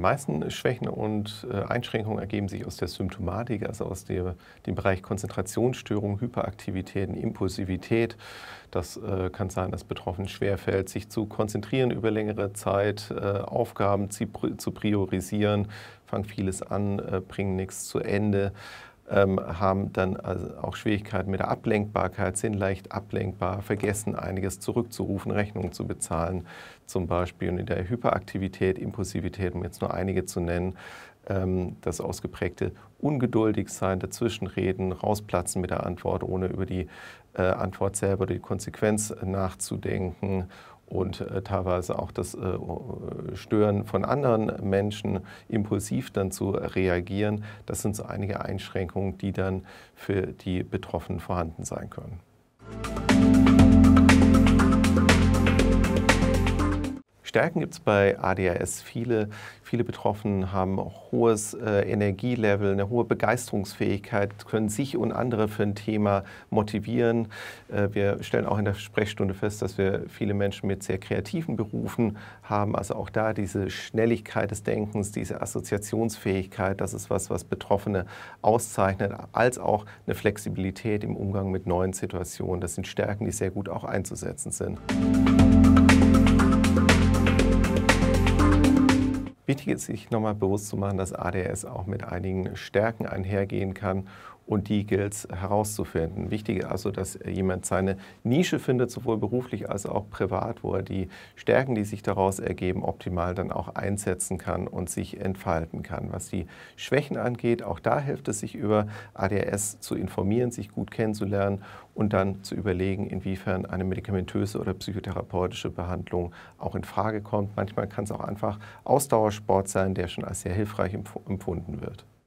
meisten Schwächen und Einschränkungen ergeben sich aus der Symptomatik, also aus dem Bereich Konzentrationsstörungen, Hyperaktivitäten, Impulsivität. Das kann sein, dass Betroffenen schwerfällt, sich zu konzentrieren über längere Zeit, Aufgaben zu priorisieren, fangen vieles an, bringen nichts zu Ende. Haben dann also auch Schwierigkeiten mit der Ablenkbarkeit, sind leicht ablenkbar, vergessen einiges zurückzurufen, Rechnungen zu bezahlen zum Beispiel. Und in der Hyperaktivität, Impulsivität, um jetzt nur einige zu nennen, das ausgeprägte Ungeduldigsein, dazwischenreden, rausplatzen mit der Antwort, ohne über die Antwort selber oder die Konsequenz nachzudenken. Und teilweise auch das Stören von anderen Menschen, impulsiv dann zu reagieren. Das sind so einige Einschränkungen, die dann für die Betroffenen vorhanden sein können. Stärken gibt es bei ADHS viele. Viele Betroffene haben hohes Energielevel, eine hohe Begeisterungsfähigkeit, können sich und andere für ein Thema motivieren. Wir stellen auch in der Sprechstunde fest, dass wir viele Menschen mit sehr kreativen Berufen haben. Also auch da diese Schnelligkeit des Denkens, diese Assoziationsfähigkeit, das ist was Betroffene auszeichnet, als auch eine Flexibilität im Umgang mit neuen Situationen. Das sind Stärken, die sehr gut auch einzusetzen sind. Wichtig ist, sich nochmal bewusst zu machen, dass ADHS auch mit einigen Stärken einhergehen kann und die gilt es herauszufinden. Wichtig ist also, dass jemand seine Nische findet, sowohl beruflich als auch privat, wo er die Stärken, die sich daraus ergeben, optimal dann auch einsetzen kann und sich entfalten kann. Was die Schwächen angeht, auch da hilft es, sich über ADHS zu informieren, sich gut kennenzulernen und dann zu überlegen, inwiefern eine medikamentöse oder psychotherapeutische Behandlung auch in Frage kommt. Manchmal kann es auch einfach Ausdauersport sein, der schon als sehr hilfreich empfunden wird.